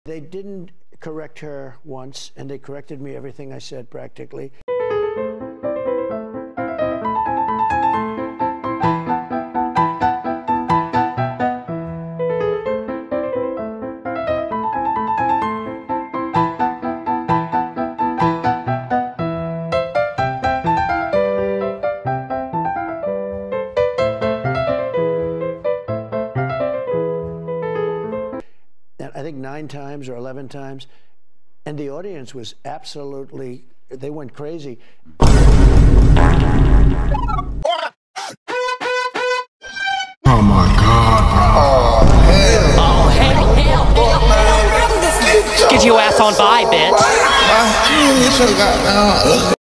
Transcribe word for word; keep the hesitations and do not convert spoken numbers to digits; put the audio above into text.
They didn't correct her once, and they corrected me everything I said practically. I think nine times or eleven times, and the audience was absolutely, they went crazy. Oh my God. Oh, hell. Oh, hell, hell, hell, hell. Get your ass on by, bitch.